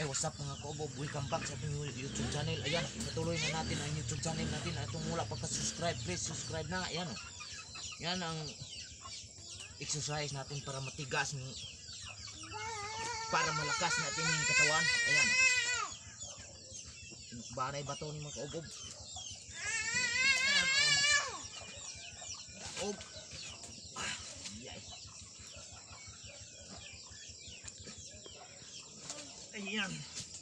What's up mga kaobob? Welcome back sa ating YouTube channel. Ayan, patuloy na natin ang YouTube channel natin. Itong mula pagka-subscribe, please subscribe na. Ayan, yan ang exercise natin para matigas, para malakas natin yung katawan. Ayan, baray bato ni mga kaobob. Ayan, kaobob. Ayan.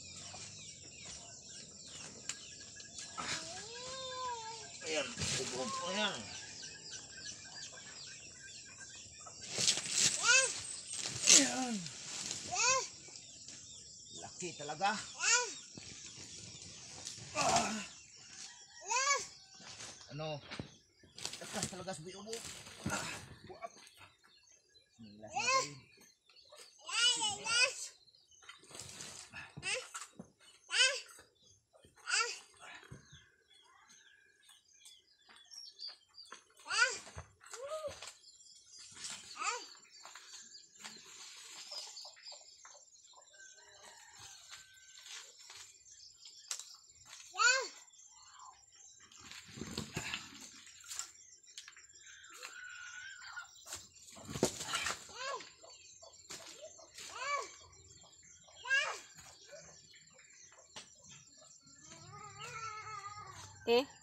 Ayan, ubog. Ayan. Ayan. Laki talaga. Ano? Lakas talaga sa ubog. Bismillah natin. Okay.